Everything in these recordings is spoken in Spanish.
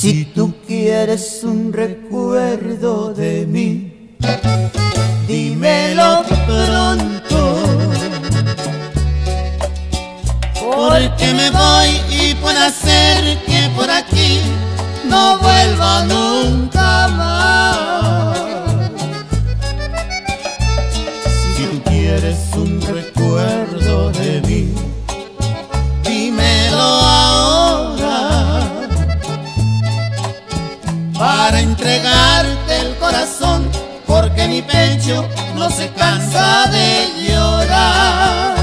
Si tú quieres un recuerdo de mí, dímelo pronto, porque me voy y puede ser que por aquí no vuelva nunca más. Si tú quieres un recuerdo de mí, Dímelo ahora, para entregarte el corazón, porque mi pecho no se cansa de llorar.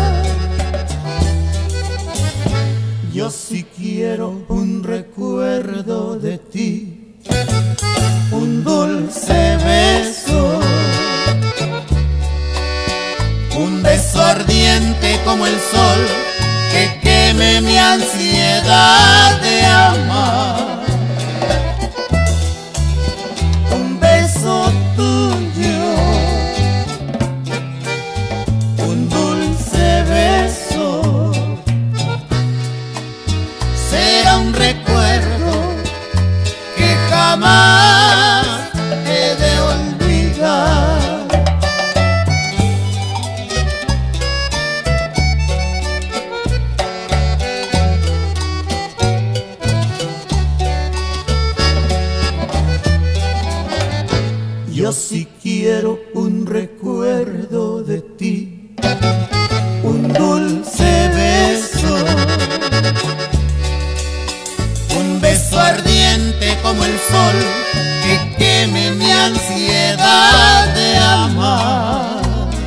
yo sí quiero un recuerdo de ti, un dulce beso, Un beso ardiente como el sol, que queme mi ansiedad de amar. un beso tuyo, un dulce beso. Será un recuerdo que jamás he de olvidar. Yo sí quiero un recuerdo de ti, un dulce beso, Un beso ardiente como el sol, que queme mi ansiedad de amar.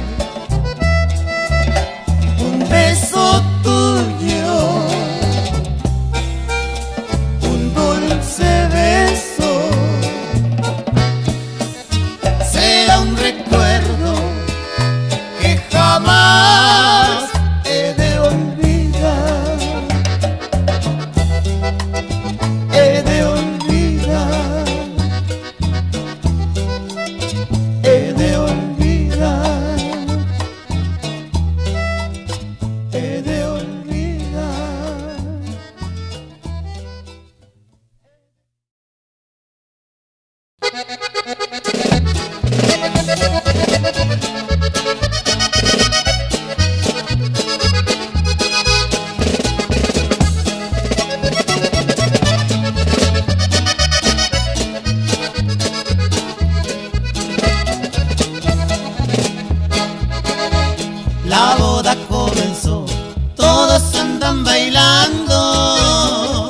un beso tuyo, un dulce beso. Será un recuerdo que jamás He de olvidar, he de olvidar, he de olvidar, he de olvidar. La boda comenzó, todos andan bailando.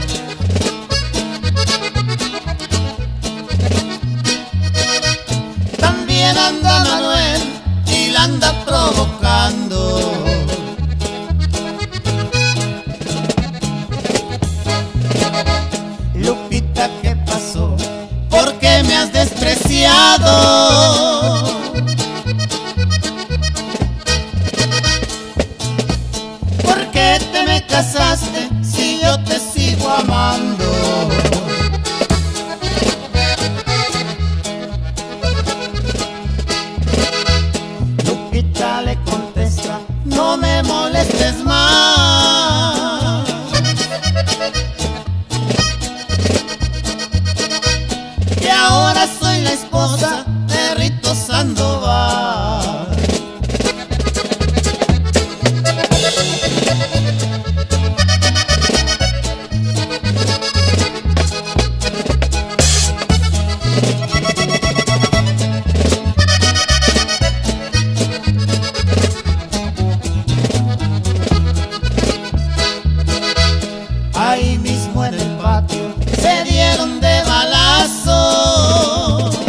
También anda Manuel y la anda provocando. Lupita, ¿qué pasó? ¿Por qué me has despreciado? ¿Por qué te me casaste si yo te sigo amando? Lupita le contesta, no me molestes más, que ahora soy la esposa de Rito Sandoval. Ahí mismo en el patio se dieron de balazo.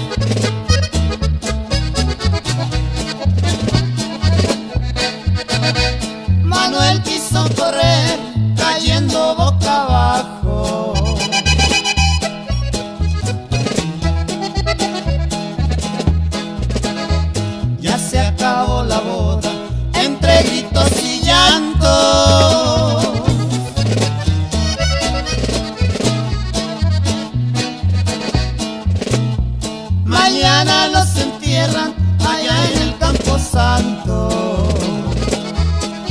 Manuel quiso correr cayendo boca abajo. Ya se acabó la boda entre gritos y llanto. Mañana los entierran allá en el Campo Santo.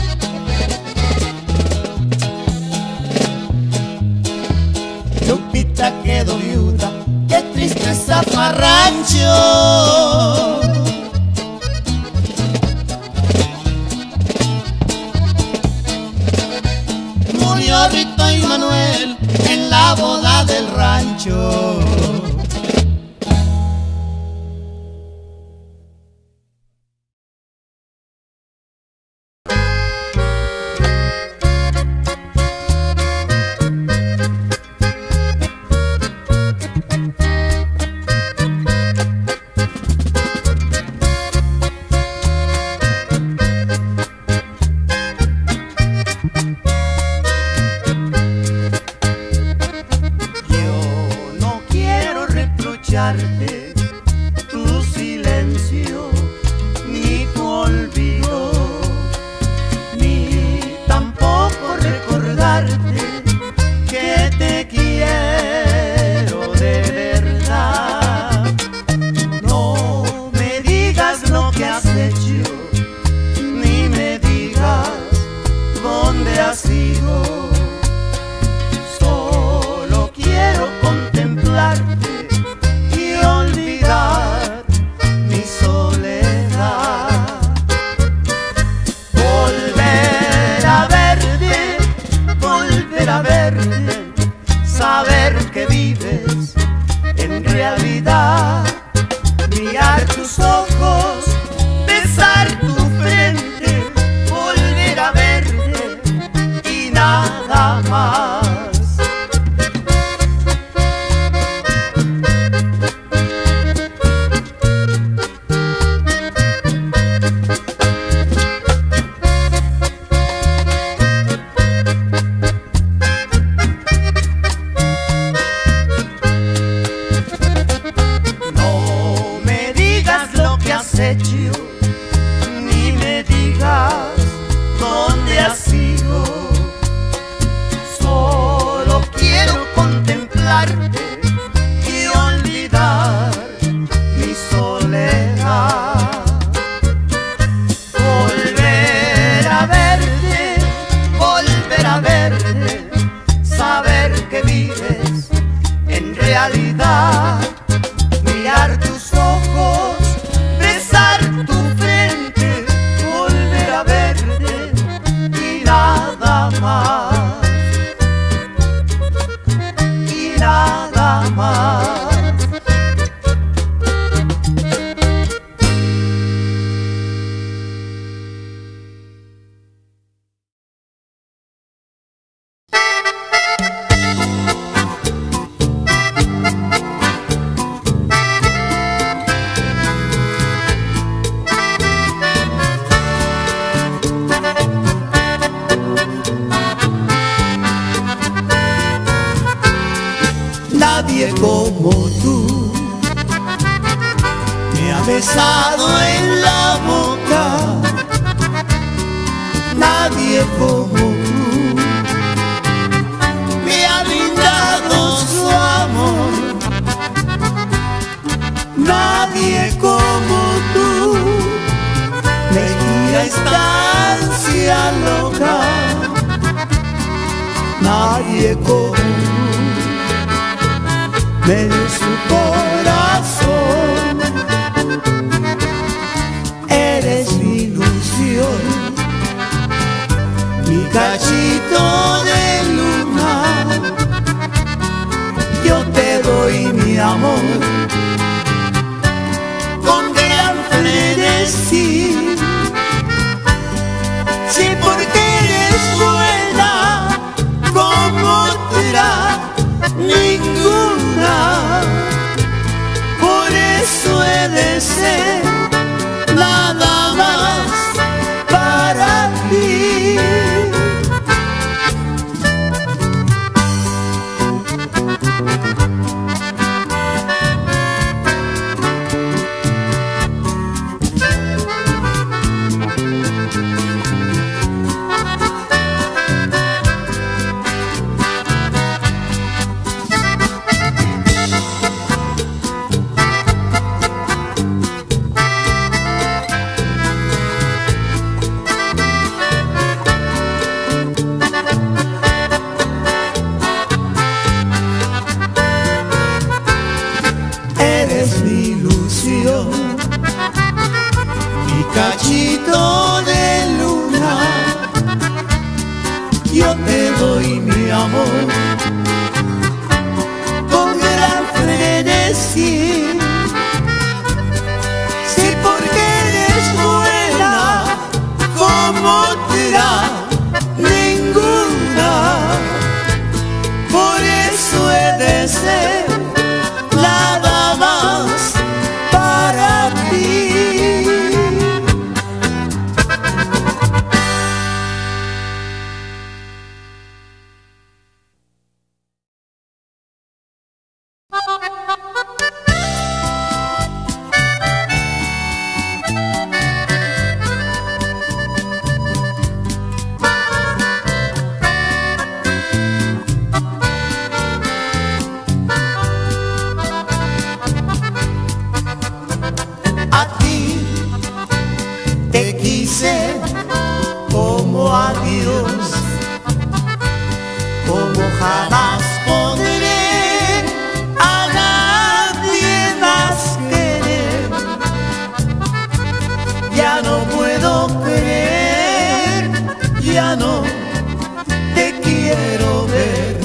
Lupita viudita quedó viuda, qué triste zafarrancho. Murió Rito y Manuel en la boda del rancho. Tu silencio, ni tu olvido, ni tampoco recordarte que te quiero de verdad. No me digas lo que has hecho, ni me digas dónde has ido. Solo quiero contemplarte y olvidar mi soledad. Volver a verte, saber que vives en realidad. Mirar tus ojos, besar tu frente, volver a verte y nada más. Hecho, ni me digas dónde has ido. Solo quiero contemplarte y olvidar mi soledad. Volver a verte, saber que vives en realidad. Mirar tus ojos, besar tu frente, volver a verte y nada más, y nada más. Nadie como tú me ha besado en la boca. Nadie como tú me ha brindado su amor. Nadie como tú me guía esta ansia loca. Nadie como tú me dio su corazón. Eres mi ilusión, mi cachito de luna. Yo te doy mi amor con gran frenesí. Sí, porque eres buena como otra ninguna. Por eso he de ser nada más para ti. cachito de luna, yo te doy mi amor con gran frenesí. Sí, porque eres buena como otra ninguna, por eso he de ser nada más para ti. Como a Dios, como jamás podré a nadie más querer. Ya no puedo creer, ya no te quiero ver,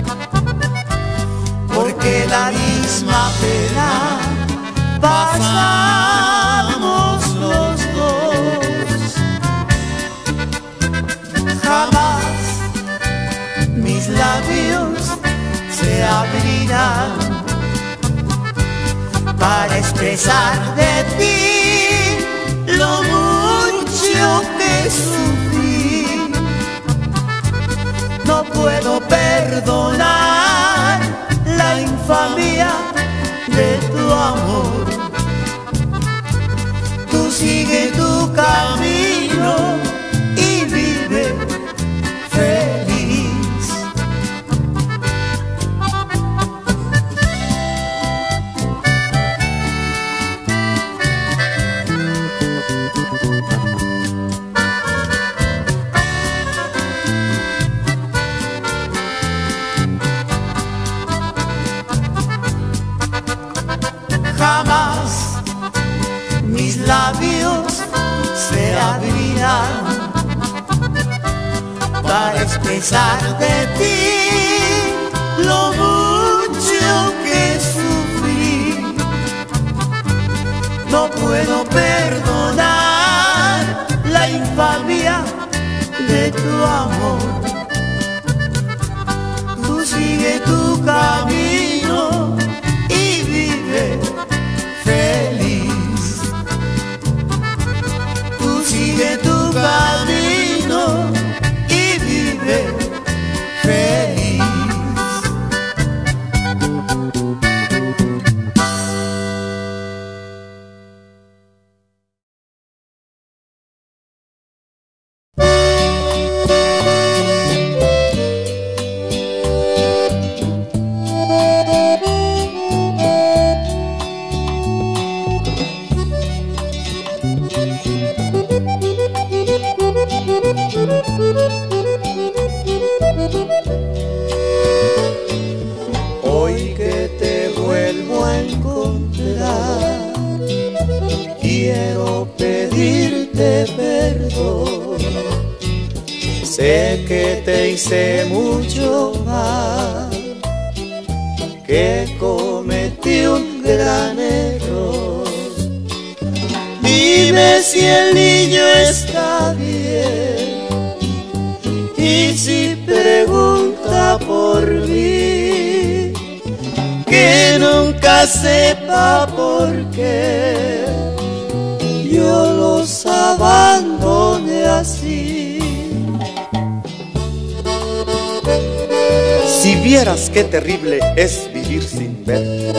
porque la misma pena pasamos los dos. Jamás mis labios se abrirán para expresar de ti lo mucho que sufrí. No puedo perdonar la infamia de tu amor. Tú sigue tu camino y vive feliz. Jamás mis labios se abrirán para expresar de ti lo mucho que sufrí. No puedo perdonar la infamia de tu amor. Tú sigue tu camino y vive feliz. Tú sigue tu camino y vive feliz. Hoy que te vuelvo a encontrar, quiero pedirte perdón. Sé que te hice mucho mal, que cometí un gran error. Dime si el niño está bien, y si pregunta por mí, que nunca sepa por qué yo los abandoné así. Si vieras qué terrible es vivir sin ver,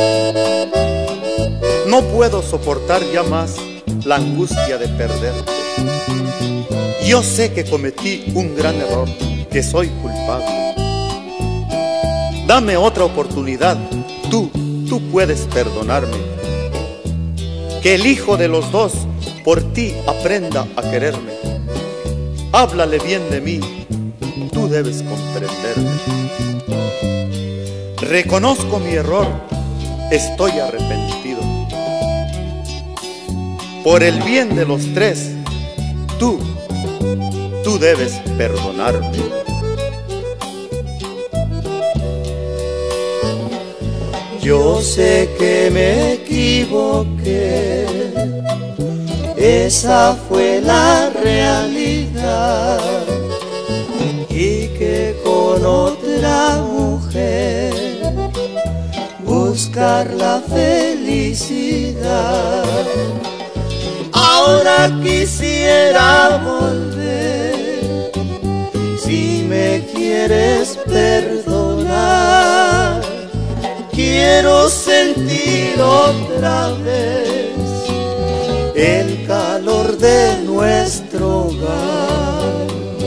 no puedo soportar ya más la angustia de perderte. Yo sé que cometí un gran error, que soy culpable. Dame otra oportunidad, tú puedes perdonarme. Que el hijo de los dos por ti aprenda a quererme. Háblale bien de mí, tú debes comprenderme. Reconozco mi error, estoy arrepentido. Por el bien de los tres, tú debes perdonarme. Yo sé que me equivoqué, esa fue la realidad, y que con otra mujer buscar la felicidad. Ahora quisiera volver, si me quieres perdonar. Quiero sentir otra vez el calor de nuestro hogar.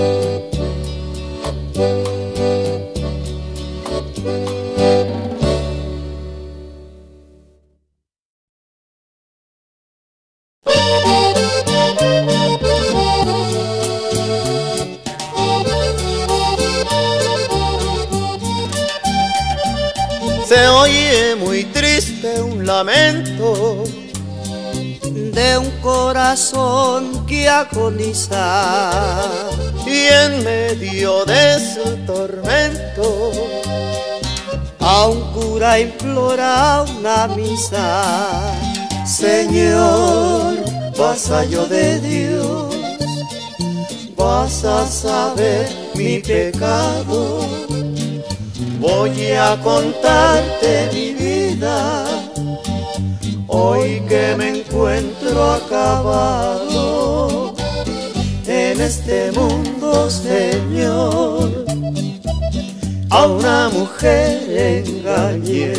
Se oye muy triste un lamento de un corazón que agoniza, y en medio de su tormento a un cura implora una misa. Señor, vasallo de Dios, vas a saber mi pecado. Voy a contarte mi vida, hoy que me encuentro acabado en este mundo, Señor. A una mujer engañé,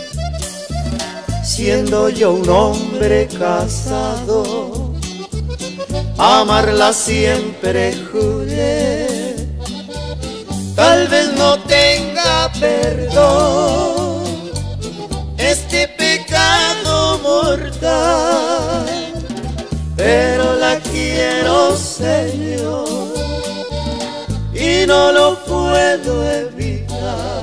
siendo yo un hombre casado, amarla siempre juré. Tal vez no tenga perdón este pecado mortal, pero la quiero, Señor, y no lo puedo evitar.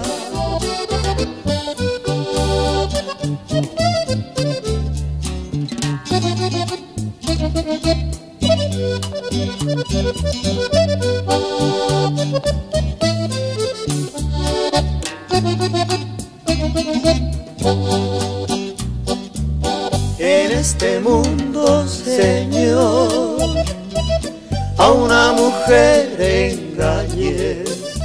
En este mundo, Señor, a una mujer engañé,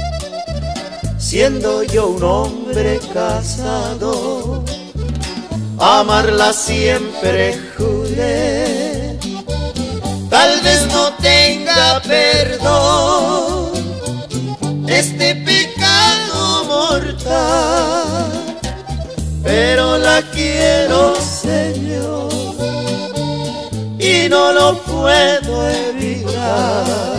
siendo yo un hombre casado, amarla siempre juré. Tal vez no tenga perdón este pecado mortal, pero la quiero, Señor, y no lo puedo evitar.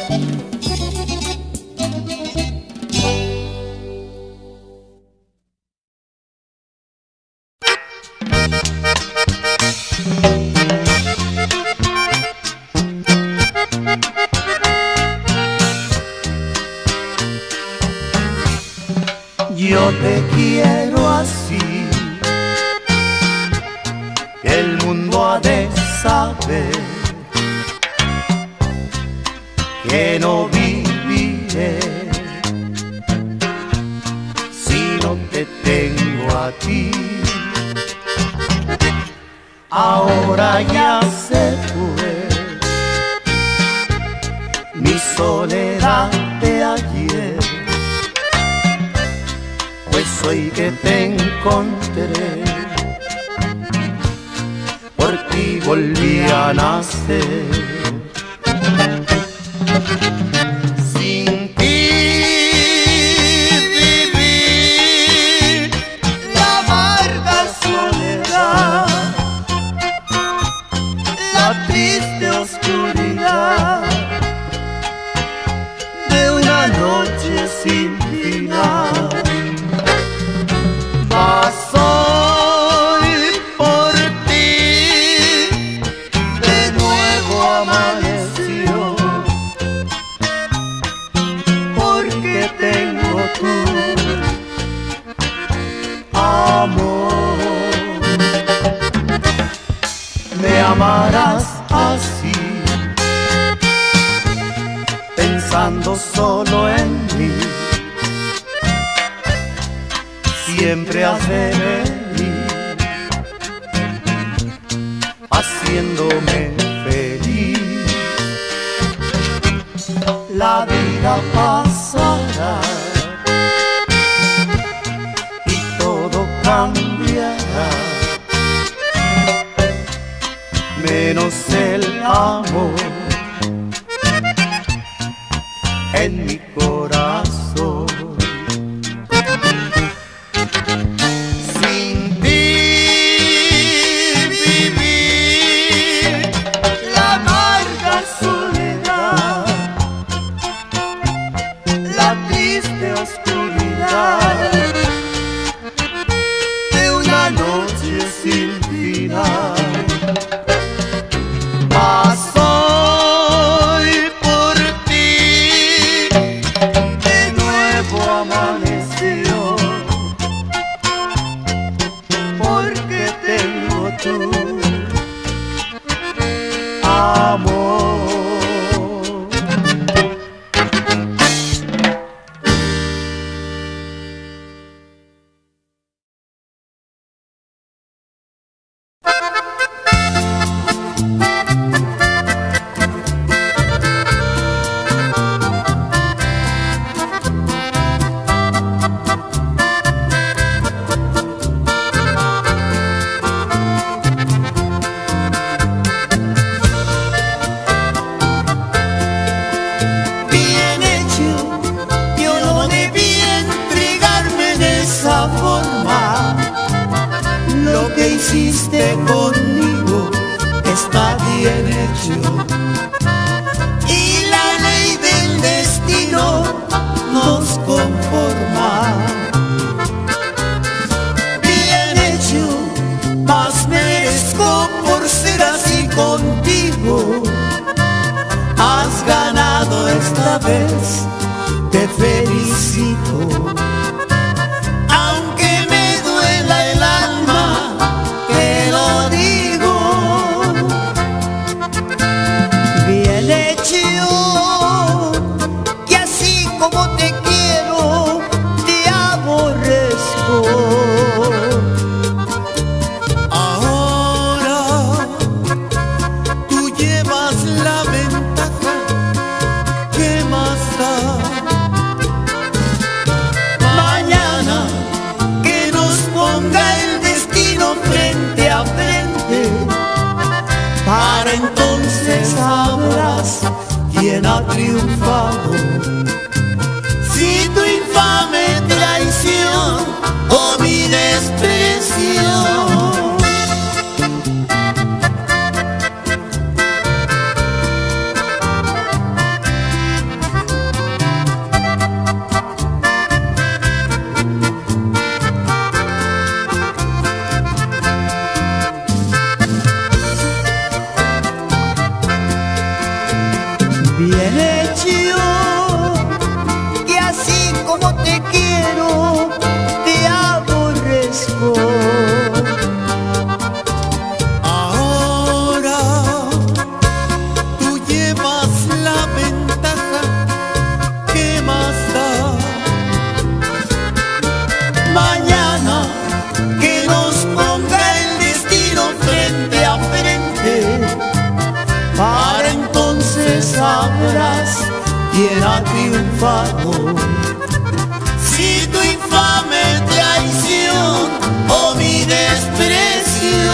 Yo te quiero así, el mundo ha de saber que no viviré si no te tengo a ti. Ahora ya se fue mi soledad de ayer, pues hoy que te encontré, por ti volví a nacer. Sin ti viví la amarga soledad, la triste oscuridad de una noche sin final. Mas hoy por ti de nuevo amaneció pensando solo en mí. Siempre has de venir, haciéndome feliz. La vida pasará y todo cambiará, menos el amor en mi corazón. Sin ti vivir la amarga soledad, la triste oscuridad de una noche sin final. Mas hoy por ti de nuevo amaneció, porque tengo tu amor. Lo que hiciste conmigo está bien hecho, y la ley del destino nos conforma. Bien hecho, más merezco por ser así contigo. Has ganado esta vez, te felicito. Que así como te quiero, te aborrezco. Ahora tú llevas la ventaja, ¿qué más da? Mañana que nos ponga el destino frente a frente, para entonces sabrás quién ha triunfado, si tu infame traición o mi desprecio. Bien hecho, que así como te quiero, te aborrezco. Ahora tú llevas la ventaja, ¿qué más da? Mañana que nos ponga el destino frente a frente, para entonces sabrás quién ha triunfado, si tu infame traición o mi desprecio.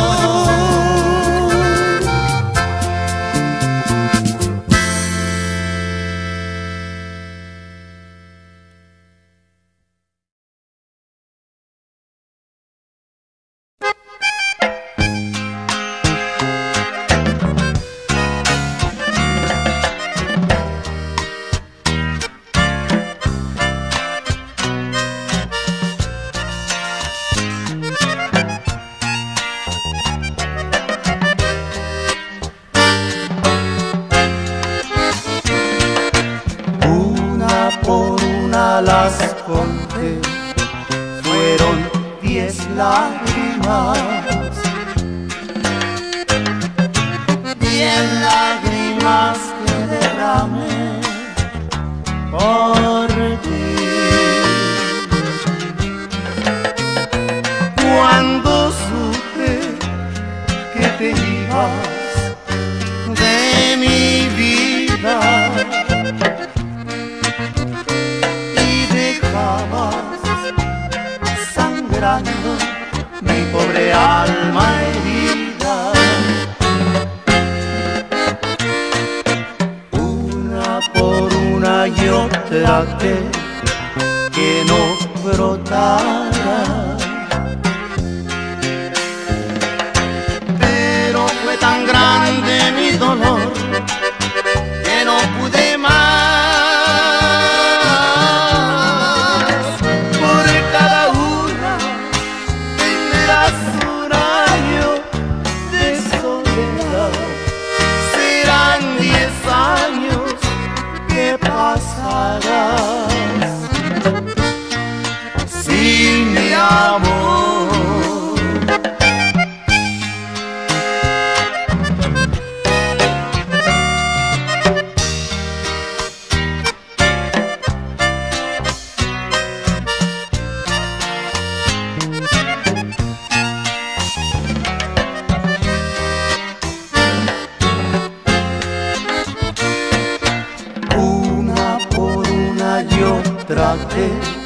Las conté, fueron 10 lágrimas, 10 lágrimas que derramé por ti. Cuando supe que te ibas de mi vida y dejabas sangrando mi pobre alma herida, una por una yo traté que no brotara, pero fue tan grande mi dolor que no pude más. Por cada una tendrás un año de soledad, serán 10 años que pasarás sin mi amor. Una por una yo traté